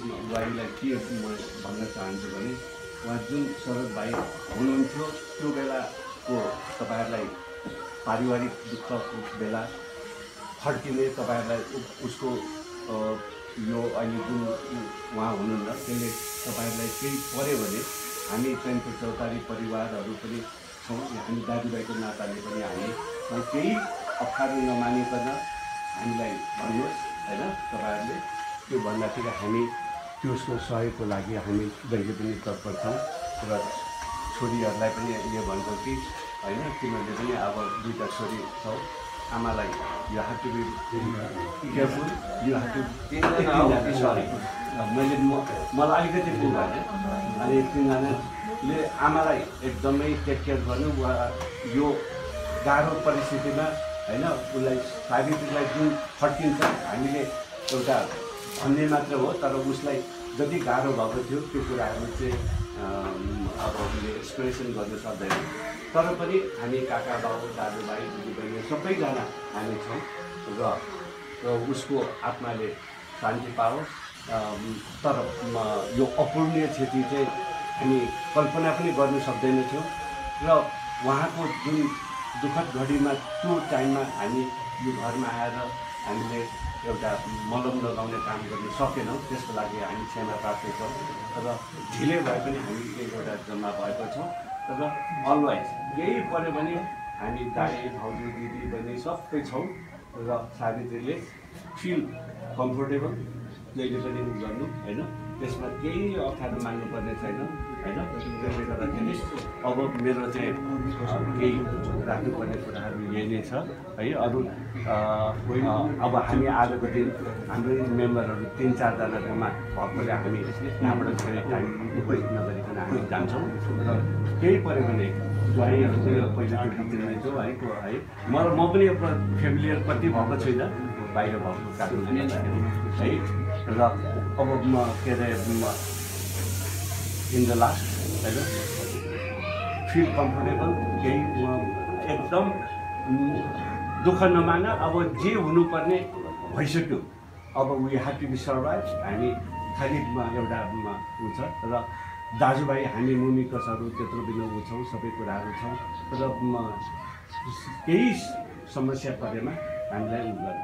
भाइलाई के म भन्न चाहन्छु भने उहाँ जुन शरद भाइ हुनुहुन्थ्यो त्यो बेलाको तपाईँहरूलाई पारिवारिक दुःखको बेला फर्किने तपाईँहरूलाई उसको यो अहिले जुन उहाँ हुनुहुन्न त्यसले तपाईँहरूलाई केही पऱ्यो भने हामी चैनपुर चौतारी परिवारहरू पनि छौँ। हामी दाजुभाइको नाताले पनि हामी केही अप्ठ्यारो नमानिकन हामीलाई भन्नुहोस् होइन। तपाईँहरूले त्यो भन्दाखेरि हामी त्यसको सहयोगको लागि हामी जहिले पनि तत्पर छौँ र छोरीहरूलाई पनि यो भन्छौँ कि होइन तिमीहरूले पनि अब दुईवटा छोरी छौ आमालाई यो have to be careful you have to sorry मैले मलाई अलिकति भुल भएन। अनि तिनजनाले आमालाई एकदमै टेक केयर गर्नु वा यो गाह्रो परिस्थितिमा होइन उसलाई सावित्रीलाई जुन फर्किन्छ हामीले एउटा भन्ने मात्र हो तर उसलाई जति गाह्रो भएको थियो त्यो कुराहरू चाहिँ अब उसले एक्सप्रेसन गर्न सक्दैन। तर पनि हामी काका बाबु दाजुभाइ दिदीबहिनी सबैजना हामी छौँ र उसको आत्माले शान्ति पाओस्। तर यो अपूर्णीय क्षति चाहिँ हामी कल्पना पनि गर्न सक्दैनथ्यौँ र उहाँको जुन दुःखद घडीमा त्यो टाइममा हामी यो घरमा आएर हामीले एउटा मलम लगाउने काम गर्न सकेनौँ। त्यसको लागि हामी क्षमा प्राप्त छौँ र ढिलै भए पनि हामी एउटा जम्मा भएको छौँ र अलवाइज यही पऱ्यो भने हामी दाइ भाउजू दिदी बहिनी सबै छौँ र सावित्रीले फिल कम्फोर्टेबल जहिले पनि गर्नु होइन। त्यसमा केही अप्ठ्यारो मान्नुपर्ने छैन होइन। त्यसले गर्दाखेरि अब मेरो चाहिँ केही राख्नुपर्ने कुराहरू यही नै छ है। अरू अब हामी आजको दिन हाम्रो मेम्बरहरू 3-4जनामा भएकोले हामी यहाँबाट धेरै टाइम वेस्ट नगरिकन हामी जान्छौँ र केही पऱ्यो भने ज्वाइँहरू चाहिँ पहिला दिने छु है म पनि यो फेमिलियर कति भएको छुइनँ बाहिर भएको कारणले गर्दाखेरि है। र अब म के अरे इन द लास्ट होइन फिल कम्फोर्टेबल केही एकदम दुःख नमान। अब जे हुनुपर्ने भइसक्यो अब we have to be survive. हामी खालि एउटा हुन्छ र दाजुभाइ हामी मुमिकसहरू त्यत्रो बिना छौँ सबै कुराहरू छौँ र केही समस्या परेमा हामीलाई गर्नु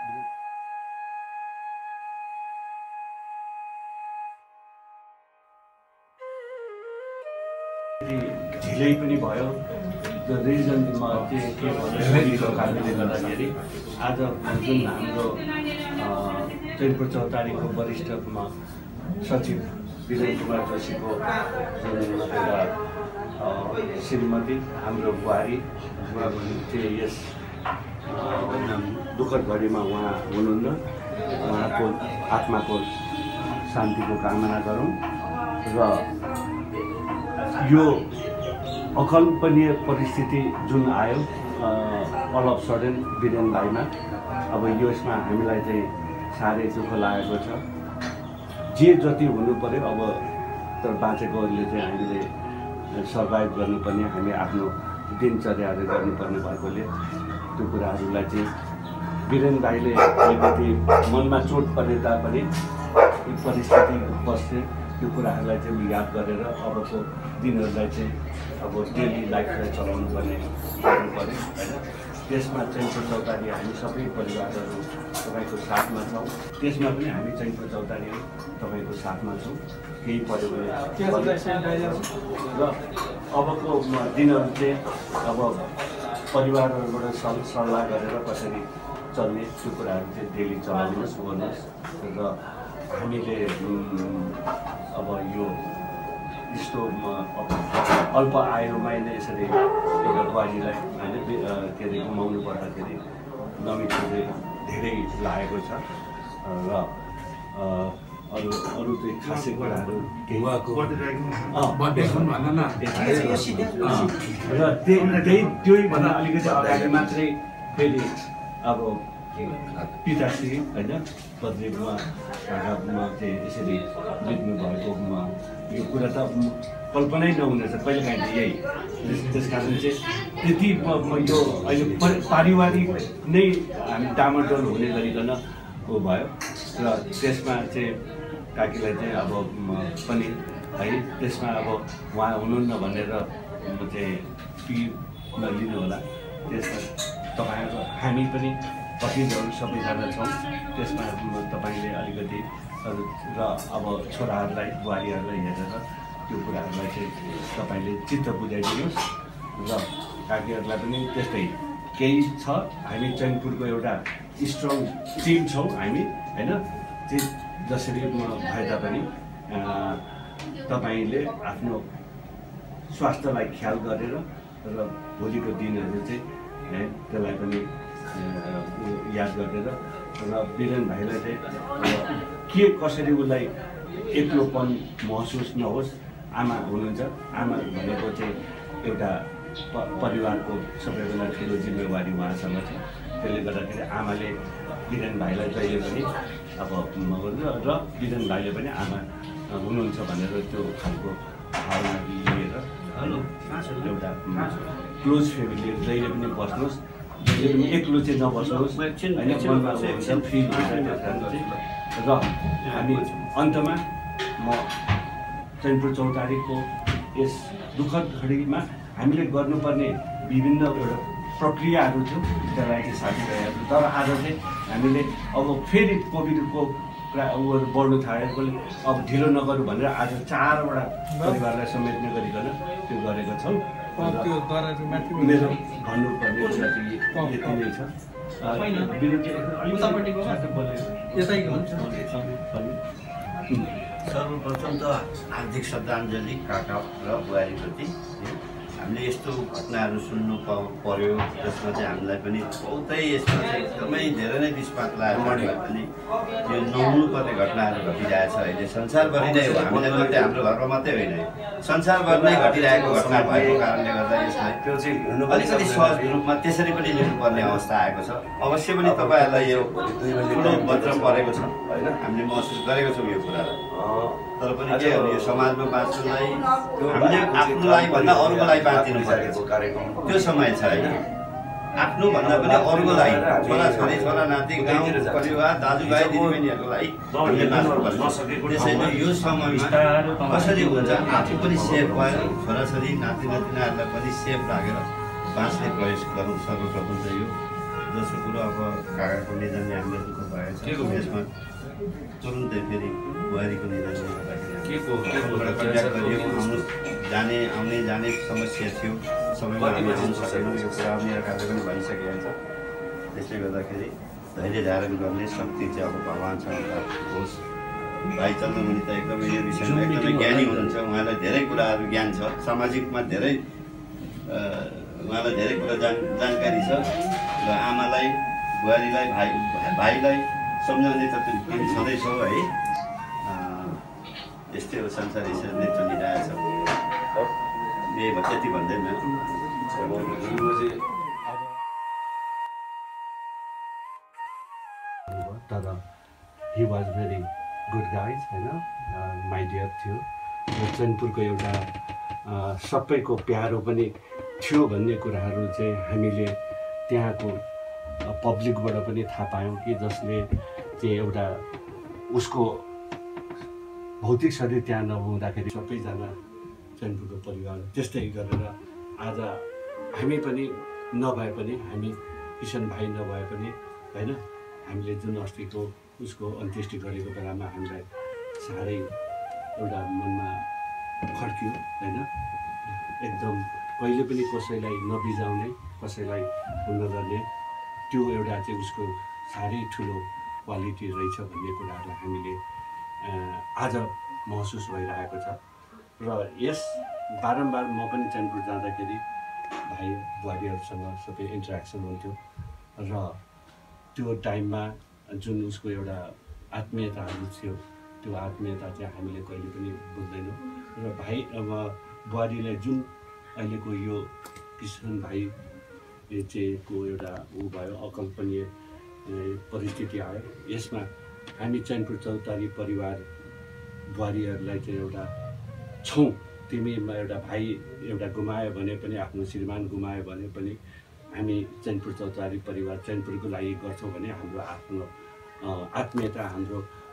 ढिलै पनि भयो। द रिजन के भन्नु कारणले गर्दाखेरि आज जुन हाम्रो चैनपुर चौतारीको वरिष्ठ सचिव विजय कुमार जोशीको जुन एउटा श्रीमती हाम्रो बुहारी चाहिँ यस दुःखद घडीमा उहाँ हुनुहुन्न। उहाँको आत्माको शान्तिको कामना गरौँ र यो अकल्पनीय परिस्थिति जुन आयो अल अफ सडन वीरेन भाइमा अब यसमा हामीलाई चाहिँ साह्रै दुःख लागेको छ। जे जति हुनु पर्यो अब तर बाँचेकोले चाहिँ हामीले सर्भाइभ गर्नुपर्ने हामी आफ्नो दिनचर्याहरू गर्नुपर्ने भएकोले त्यो कुराहरूलाई चाहिँ वीरेन भाइले अलिकति मनमा चोट परे तापनि परिस्थिति बस्ने त्यो कुराहरूलाई चाहिँ याद गरेर अबको दिनहरूलाई चाहिँ अब डेली लाइफलाई चलाउनु पर्ने गर्नु पऱ्यो होइन। त्यसमा चैनपुर चौतारी हामी सबै परिवारहरू तपाईँको साथमा छौँ। त्यसमा पनि हामी चैनपुर चौतारी तपाईँको साथमा छौँ। केही पऱ्यो भने र अबको दिनहरू चाहिँ अब परिवारहरूबाट सल्लाह गरेर कसरी चल्ने त्यो कुराहरू चाहिँ डेली चलाउनुहोस् गर्नुहोस् र हामीले अब यो यस्तो अल्प आयुमै नै यसरी एउटा बुहारीलाई होइन के अरे गुमाउनु पर्दाखेरि नमिठो धेरै लागेको छ र अरू चाहिँ खासै कुराहरू र त्यही भन्दा अलिकति अगाडि मात्रै फेरि अब पिताश्री होइन बद्रीमा चाहिँ यसरी बित्नु भएको यो कुरा त कल्पनै नहुनेछ कहिलेकाहीँ चाहिँ यही। त्यस कारण चाहिँ त्यति यो अहिले पारिवारिक नै हामी डामाडोल हुने गरिकन भयो र त्यसमा चाहिँ काकीलाई चाहिँ अब पनि है त्यसमा अब उहाँ हुनुहुन्न भनेर चाहिँ नलिनु होला। त्यसमा तपाईँहरू हामी पनि कतिजनाहरू सबैजना छौँ। त्यसमा तपाईँले अलिकति र अब छोराहरूलाई बुहारीहरूलाई हेरेर त्यो कुराहरूलाई चाहिँ तपाईँले चित्त बुझाइदिनुहोस् र काकीहरूलाई पनि त्यस्तै केही छ। हामी चैनपुरको एउटा स्ट्रङ टिम छौँ हामी होइन। जसरी भए तापनि तपाईँले आफ्नो स्वास्थ्यलाई ख्याल गरेर र भोलिको दिनहरू चाहिँ त्यसलाई पनि याद गरेर र वीरेन भाइलाई चाहिँ के कसरी उसलाई एक्लोपन महसुस नहोस्। आमा हुनुहुन्छ, आमा भनेको चाहिँ एउटा परिवारको सबैभन्दा ठुलो जिम्मेवारी उहाँसँग छ। त्यसले गर्दाखेरि आमाले वीरेन भाइलाई जहिले पनि अब र वीरेन भाइले पनि आमा हुनुहुन्छ भनेर त्यो खालको भावना लिएर एउटा क्लोज फ्यामिली जहिले पनि बस्नुहोस्, जहिले पनि एक्लो चाहिँ नबस्नुहोस् होइन। मनमा फिल हुन्छ र हामी अन्तमा म चैनपुर चौतारीको यस दुःखद घडीमा हामीले गर्नुपर्ने विभिन्न एउटा प्रक्रियाहरू थियो, त्यसलाई चाहिँ साथीभाइहरू। तर आज चाहिँ हामीले अब फेरि कोभिडको उयोहरू बढ्नु थालेकोले अब ढिलो नगरौँ भनेर आज 4वटा परिवारलाई समेट्ने गरिकन त्यो गरेको छौँ। मेरो भन्नुपर्ने कुरा चाहिँ यति नै छ। सर्वप्रथम त हार्दिक श्रद्धाञ्जली काका र बुहारीप्रति। हामीले यस्तो घटनाहरू सुन्नु पर्यो जसमा चाहिँ हामीलाई पनि बहुतै यसमा चाहिँ एकदमै धेरै नै विस्पात लाग्यो। पनि यो नहुनुपर्ने घटनाहरू घटिरहेछ अहिले संसारभरि नै हो। हामीलाई मात्रै हाम्रो घरमा मात्रै होइन, संसारभरि नै घटिरहेको घटना भएको कारणले गर्दा यसलाई त्यो चाहिँ अलिकति सहज रूपमा त्यसरी पनि लिनुपर्ने अवस्था आएको छ। अवश्य पनि तपाईँहरूलाई यो ठुलो बज्र परेको छ होइन, हामीले महसुस गरेको छौँ यो कुरालाई। तर पनि के हो, यो समाजमा बाँच्नुलाई हामीले आफ्नोलाई भन्दा अरूलाई बाँचिनु परेको कार्यक्रम त्यो समय छ होइन। आफ्नो भन्दा पनि अरूको लागि, छोराछोरी छोरा नाति गाउँ परिवार दाजुभाइ दिदीबहिनीहरूको लागि हामीले बाँच्नु पर्छ। त्यसैले यो समयमा कसरी हुन्छ आफू पनि सेफ भएर छोराछोरी नाति नातिनाहरूलाई पनि सेफ राखेर बाँच्ने प्रयास गरौँ। सर्वप्रथम चाहिँ यो। दोस्रो कुरो अब काकाको निधनले हामीलाई दुःख भएको छ। यसमा तुरुन्तै फेरि बुहारीको निधनले गर्दाखेरि जाने आउने जाने समस्या थियो, समयमा हामी आउनु सकेनौँ। यो कुरा मेरो कारणले पनि भइसकेको छ। त्यसले गर्दाखेरि धैर्य धारण गर्ने शक्ति चाहिँ अब भगवान्सँग प्राप्त होस्। भाइ चन्द्रमणि त एकदमै यो विषयमा एकदमै ज्ञानी हुनुहुन्छ। उहाँलाई धेरै कुराहरू ज्ञान छ, सामाजिकमा धेरै उहाँलाई धेरै कुरा जानकारी छ। र आमालाई बुहारीलाई भाइलाई सम्झाउने त तिमी छँदैछौ है। यस्तै हो, संसार यसरी नै चलिरहेछ। त्यति भन्दैन। तर he was very good guys होइन, माइडियर थियो। चैनपुरको एउटा सबैको प्यारो पनि थियो भन्ने कुराहरू चाहिँ हामीले त्यहाँको पब्लिकबाट पनि थाहा पायौँ कि जसले चाहिँ एउटा उसको भौतिक शरीर त्यहाँ नहुँदाखेरि सबैजना चैनपुरको परिवार त्यस्तै गरेर आज हामी पनि नभए पनि, हामी किसन भाइ नभए पनि होइन, हामीले जुन अस्तिको उसको अन्त्येष्टि गरेको बेलामा हामीलाई साह्रै एउटा मनमा खड्कियो होइन। एकदम कहिले पनि कसैलाई नबिजाउने, कसैलाई नगर्ने त्यो एउटा चाहिँ उसको साह्रै ठुलो क्वालिटी रहेछ भन्ने कुराहरूलाई हामीले आज महसुस भइरहेको छ। र यस बारम्बार म पनि चैनपुर जाँदाखेरि भाइ बुहारीहरूसँग सबै इन्टरेक्सन हुन्थ्यो र त्यो टाइममा जुन उसको एउटा आत्मीयताहरू थियो त्यो आत्मीयता चाहिँ हामीले कहिले पनि बुझ्दैनौँ। र भाइ अब बुहारीलाई जुन अहिलेको यो किसन भाइ चाहिँ को एउटा भयो अकल्पनीय परिस्थिति आयो, यसमा हामी चैनपुर चौतारी परिवार बुहारीहरूलाई चाहिँ एउटा छौँ। तिमी एउटा भाइ एउटा गुमायो भने पनि, आफ्नो श्रीमान गुमायो भने पनि हामी चैनपुर चौतारी परिवार चैनपुरको लागि गर्छौँ भने हाम्रो आफ्नो आत्मीयता, हाम्रो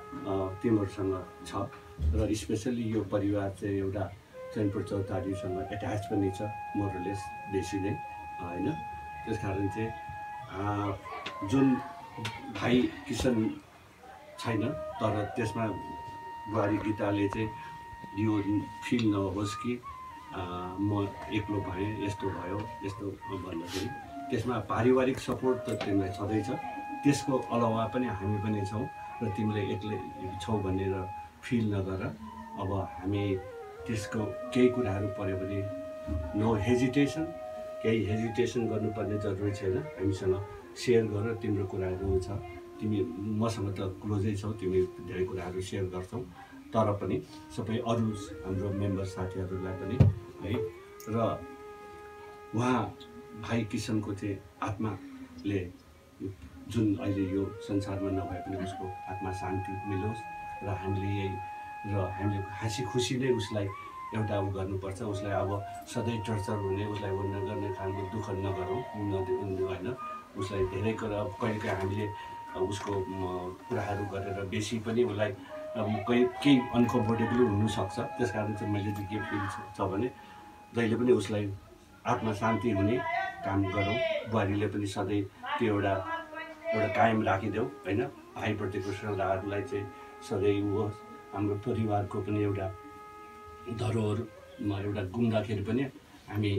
तिमीहरूसँग छ र स्पेसली यो परिवार चाहिँ एउटा चैनपुर चौतारीसँग एट्याच पनि छ मोरलेस बेसी नै होइन। त्यस कारण चाहिँ जुन भाइ किसन छैन तर त्यसमा बुहारी गीताले चाहिँ यो फिल नहोस् कि म एक्लो भएँ यस्तो भयो यस्तो भन्दाखेरि त्यसमा पारिवारिक सपोर्ट त तिमीलाई छँदैछ, त्यसको अलावा पनि हामी पनि छौँ र तिमीले एक्लै छौ भनेर फिल नगर। अब हामी त्यसको केही कुराहरू पऱ्यो भने नो हेजिटेसन, केही हेजिटेसन गर्नुपर्ने जरुरी छैन, हामीसँग सेयर गर। तिम्रो कुराहरू छ, तिमी मसँग त क्लोजै छौ, तिमी धेरै कुराहरू सेयर गर्छौ, तर पनि सबै अरू हाम्रो मेम्बर साथीहरूलाई पनि है। र उहाँ भाइ किसनको चाहिँ आत्माले जुन अहिले यो संसारमा नभए पनि उसको आत्मा शान्ति मिलोस् र हामीले यही र हामीले हाँसी खुसी नै उसलाई एउटा उ गर्नुपर्छ। उसलाई अब सधैँ टर्चर हुने, उसलाई उ नगर्ने खालको दुःख नगरौँ होइन। उसलाई धेरै कुरा कहिलेकाहीँ हामीले उसको कुराहरू गरेर बेसी पनि उसलाई केही अनकम्फर्टेबल हुनसक्छ। त्यस कारण चाहिँ मैले चाहिँ के फिल छ भने जहिले पनि उसलाई आत्मा शान्ति हुने काम गरौँ। बुहारीले पनि सधैँ त्यो एउटा कायम राखिदेऊ होइन। भाइप्रतिको श्रद्धाहरूलाई चाहिँ सधैँ होस्। हाम्रो परिवारको पनि एउटा धरोहरमा एउटा गुम्दाखेरि पनि हामी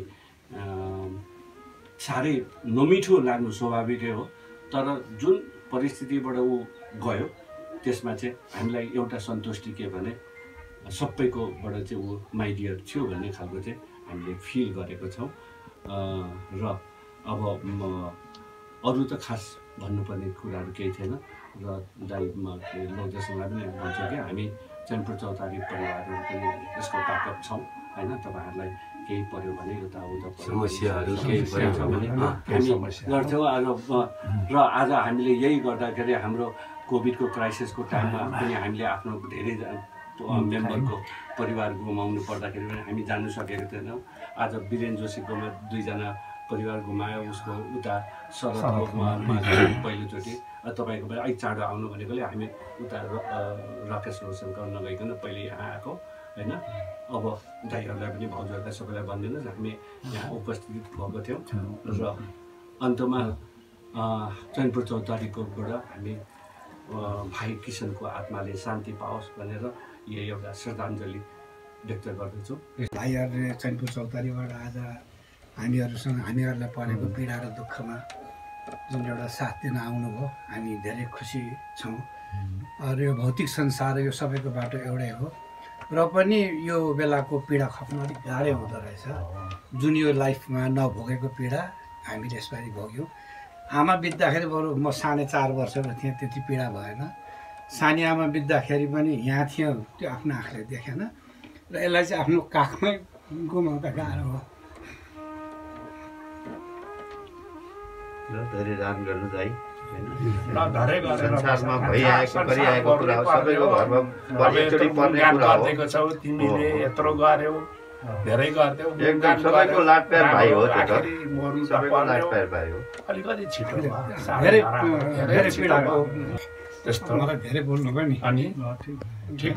साह्रै नमिठो लाग्नु स्वाभाविकै हो, तर जुन परिस्थितिबाट ऊ गयो त्यसमा चाहिँ हामीलाई एउटा सन्तुष्टि के भने सबैकोबाट चाहिँ ऊ माई डियर थियो भन्ने खालको चाहिँ हामीले फिल गरेको छौँ। र अब अरू त खास भन्नुपर्ने कुराहरू केही थिएन र दाइ लोकजसलाई पनि भन्छु कि हामी चैनपुर चौतारी परिवारहरू पनि यसको ताकत छौँ होइन। तपाईँहरूलाई केही पर्यो भने यताउता समस्याहरू केही पर्यो भने हामी गर्छौँ। र आज हामीले यही गर्दाखेरि हाम्रो कोभिडको क्राइसिसको टाइममा पनि हामीले आफ्नो धेरै मेम्बरको परिवार गुमाउनु पर्दाखेरि पनि हामी जानु सकेको थिएनौँ। आज वीरेन जोशीकोमा 2 जना परिवार गुमायो, उसको उता शरदमा पहिलोचोटि। तपाईँको पनि अलिक चाँडो आउनु भनेकोले हामी उता राकेश रोशनको नगइकन पहिले यहाँ आएको होइन। अब दाइहरूलाई पनि भाउजूहरूलाई सबैलाई भनिदिनुहोस् हामी यहाँ उपस्थित भएको थियौँ र अन्तमा चैनपुर चौतारीकोबाट हामी भाइ किसनको आत्माले शान्ति पाओस् भनेर यही एउटा श्रद्धाञ्जली व्यक्त गर्दछु। भाइहरूले चैनपुर चौतारीबाट आज हामीहरूलाई परेको पीडा र दुःखमा जुन एउटा साथ दिन आउनुभयो, हामी धेरै खुसी छौँ। र यो भौतिक संसार यो सबैको बाटो एउटै हो र पनि यो बेलाको पीडा खप्न अलिक गाह्रै हुँदो रहेछ। जुन यो लाइफमा नभोगेको पीडा हामीले यसपालि भोग्यौँ। आमा बित्दाखेरि बरु म 4.5 वर्षको थिएँ, त्यति पीडा भएन। सानी आमा बित्दाखेरि पनि यहाँ थियो, त्यो आफ्नो आँखाले देखेन र यसलाई चाहिँ आफ्नो काखमै गुमाउँदा गाह्रो हो। धेरै दान गर्नु है संसारमा भइआएको गरिआएको कुरा हो, सबैको घरमा एकचोटि पर्ने कुरा हो। छौ तिमीले यत्रो गर्यौ, धेरै गर्दैौ, एकदम सबैको लाडप्यार भाइ हो। त्यो त सबैको लाडप्यार भाइ हो। अलिकति छिटो धेरै पीडाको त्यस्तो मलाई धेरै बोल्नु भयो नि। अनि ठिक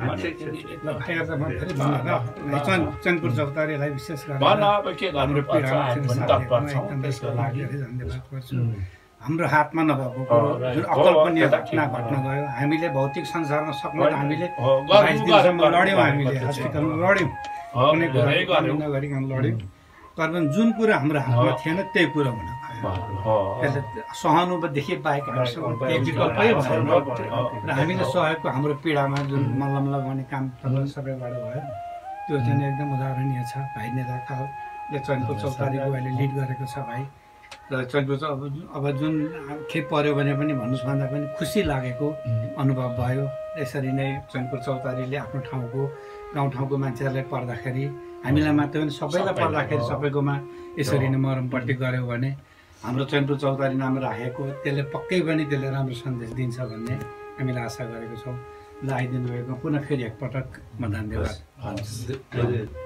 चैनपुर चौतारीलाई विशेष भन अब के गर्नु पर्छ त्यसको लागि धन्यवाद गर्छु। हाम्रो हातमा नभएको कुरो जुन अकल्पनीय घटना घट्न गयो, हामीले भौतिक संसारमा सक्नु हामीले 22 दिनसम्म लड्यौँ, हामीले हस्पिटलमा लड्यौँ, कुनै कुरा नगरिकन लड्यौँ। तर पनि जुन कुरा हाम्रो हातमा थिएन त्यही कुरा हुन गयो। त्यसले सहानुभूतिदेखि बाहेक हामीसँग केही विकल्पै भएन र हामीले सहेको हाम्रो पीडामा जुन मल्लम लगाउने काम सबैबाट भयो, त्यो चाहिँ एकदम उदाहरणीय छ। भाइ नेता कालले चैनपुर चौतारीको अहिले लिड गरेको छ भाइ र चैनपुर अब जुन खेप पर्यो भने पनि भन्नुहोस् भन्दा पनि खुसी लागेको अनुभव भयो। यसरी नै चैनपुर चौतारीले आफ्नो ठाउँको गाउँठाउँको मान्छेहरूलाई पर्दाखेरि हामीलाई मात्र पनि सबैलाई पर्दाखेरि सबैकोमा यसरी नै मरमपट्टि गऱ्यो भने हाम्रो चैनपुर चौतारी नाम राखेको त्यसले पक्कै पनि त्यसले राम्रो सन्देश दिन्छ भन्ने हामीले आशा गरेको छौँ। ल आइदिनु भएको पुनः फेरि एकपटक म धन्यवाद।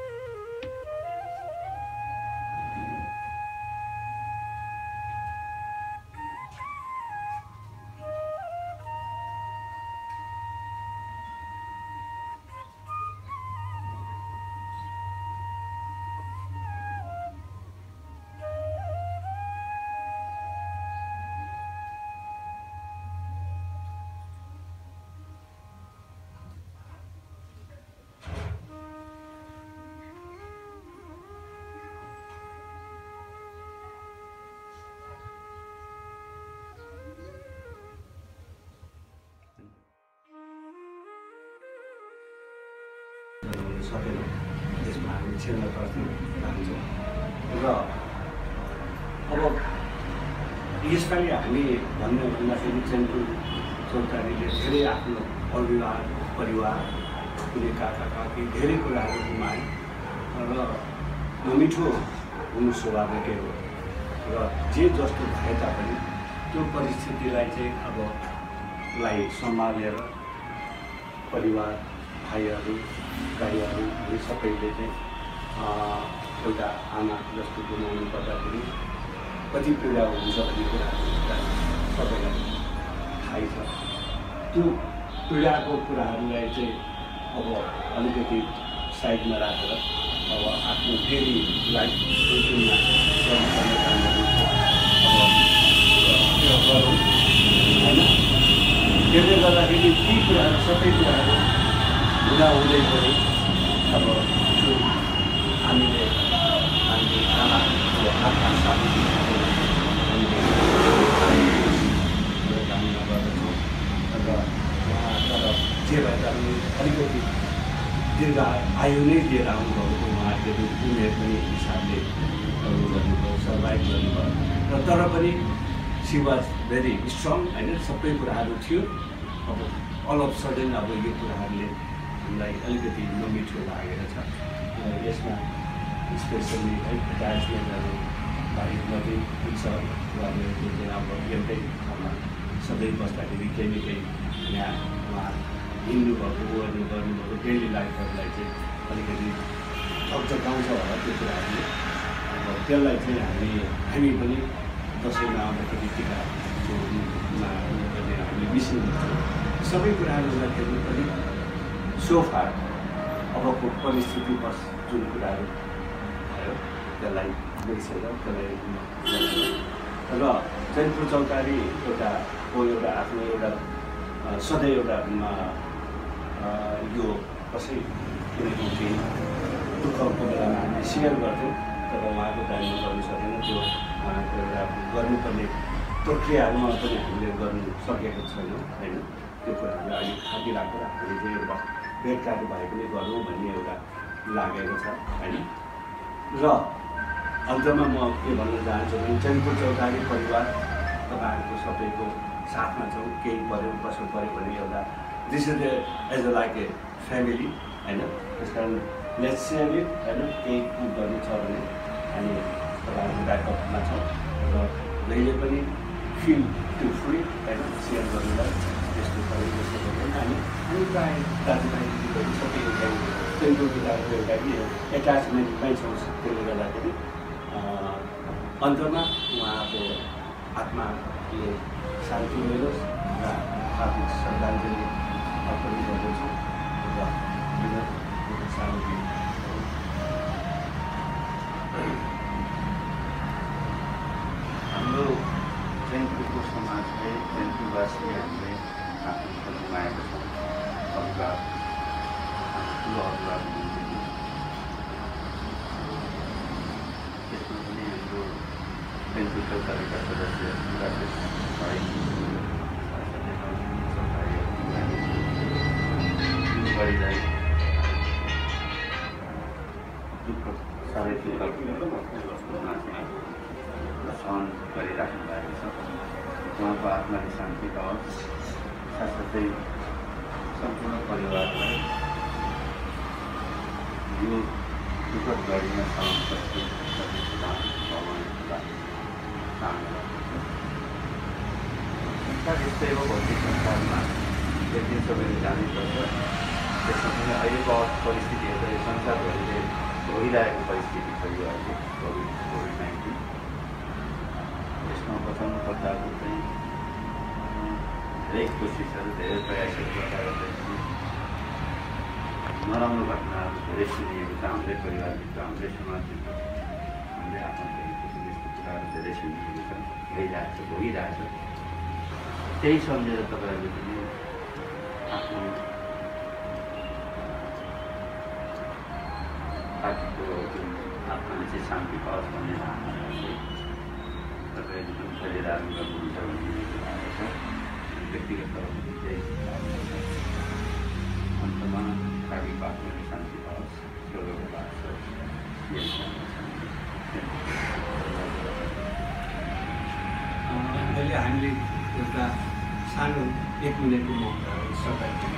सकेनौँ, त्यसमा हामी क्षीणप्रति जान्छौँ। र अब यसपालि हामी भन्ने भन्दाखेरि चैनपुर चौतारीले धेरै आफ्नो परिवार कुनै काका काकी धेरै कुराहरू गुमाए र नमिठो हुनु स्वाभाविकै हो र जे जस्तो भए तापनि त्यो परिस्थितिलाई चाहिँ अब सम्हालेर परिवार भाइहरू दाइहरू यो सबैले चाहिँ एउटा आमा जस्तो गुमाउनु पर्दाखेरि कति पीडा हुन्छ भन्ने कुराहरू सबैलाई थाहै छ। त्यो पीडाको कुराहरूलाई चाहिँ अब अलिकति साइडमा राखेर अब आफ्नो डेली लाइफ रुटिनमा गर्नुपर्ने कामहरू अब गरौँ होइन। त्यसले गर्दाखेरि ती कुराहरू सबै कुराहरू हुँदै पनि अब त्यो हामीले आमाको हातमा साथ हामीले कामना गर्दछौँ र उहाँ तर जे भए तापनि अलिकति दीर्घ आयु नै लिएर आउनुभएको उहाँहरूले उमेर पनि हिसाबले गर्नुभयो, सर्भाइभ गर्नुभयो र तर पनि सी वाज भेरी स्ट्रङ होइन। सबै कुराहरू थियो। अब अल अफ सडन अब यो कुराहरूले हामीलाई अलिकति नमिठो लागेर छ। यसमा स्पेसली है एट्याचमेन्टहरू बाहिर हुन्छ उहाँहरूको चाहिँ अब एउटै ठाउँमा सधैँ बस्दाखेरि केही न केही यहाँ उहाँ हिँड्नुभएको गर्नुभएको डेली लाइफहरूलाई चाहिँ अलिकति झकझकाउँछ होला त्यो कुराहरूले। अब त्यसलाई चाहिँ हामी पनि दसैँमा आउँदाखेरि टिकामा हामीले बिर्सिन्छौँ। सबै कुराहरू हुँदाखेरि पनि सोफार अबको परिस्थिति जुन कुराहरू भयो त्यसलाई बिर्सेर त्यसलाई र चैनपुर चौतारी एउटा आफ्नो एउटा सधैँ एउटा यो कसै कुनै केही दुःखको बेलामा हामीले सेयर गर्थ्यौँ तर उहाँको टाइममा गर्नु सकेन। त्यो उहाँको एउटा गर्नुपर्ने प्रक्रियाहरूमा पनि हामीले गर्नु सकेको छैनौँ होइन। त्यो कुराहरूलाई अलिक खाती राखेर हामीले चाहिँ एउटा भेटघाट भए पनि गरौँ भन्ने एउटा लागेको छ होइन। र अन्तमा म के भन्न चाहन्छु भने चैनपुर चौतारी परिवार तपाईँहरूको सबैको साथमा छौँ। केही पऱ्यो कसो पऱ्यो भने एउटा this is as a like a family होइन। त्यस कारण लेट्स सेयर इट होइन। केही गर्नु छ भने हामी तपाईँहरूको ब्याकअपमा छौँ र जहिले पनि फिल टु फ्री होइन सेयर गर्नुलाई त्यस्तो पऱ्यो जस्तो गर्दैन। हामी प्रायः दाजुभाइ दिदीबहिनी सबै एउटा चैनपुर कुराको एउटा एट्याचमेन्टमै छौँ। त्यसले गर्दाखेरि अन्तमा उहाँको आत्माले शान्ति मिलोस् र हार्दिक श्रद्धाञ्जली अर्पण गर्दछौँ र सानो हाम्रो चैनपुरको समाजले चैनपुरवासीले हामीले आफ्नो गुमाएको छौँ। परिवार ठुलोहरूलाई त्यसमा पनि हाम्रो चैनपुर चौतारीका सदस्य राजेश भाइ गरिरहे दुःख साह्रै दुःख सहन गरिराख्नु भएको छ। उहाँको आत्माले शान्ति पाओस्। साथसाथै सम्पूर्ण परिवारलाई यो दुःखद घडीमा सहन सक्छु संसार यस्तै हो। भौतिक संसारमा एक दिन सबैले जानैपर्छ। त्यसमा पनि अहिलेको परिस्थिति हेर्दा यो संसारभरिले भोगिरहेको परिस्थिति छ यो अहिले कोभिड-19। यसमा बचाउनु पर्दाको चाहिँ धेरै कोसिसहरू धेरै प्रयासहरू गर्दा पनि नराम्रो घटनाहरू धेरै सुनिएको छ। हाम्रै परिवारभित्र हाम्रै समाजभित्र हाम्रै आफन्तभित्र यस्तो कुराहरू धेरै सुनिएको छ, भोगिरहेको छ। त्यही सम्झेर तपाईँहरूले पनि आफ्नो साथीको जुन आत्माले चाहिँ शान्ति पाओस् भन्ने चाहनाले चाहिँ तपाईँहरूले जुन परिधारण गर्नुहुन्छ भन्ने लागेको छ। व्यक्तिगत तौरमा चाहिँ अन्तमा काकीको आत्माले शान्ति पाओस्। 1 मिनटको मौन धारण श्रद्धाञ्जली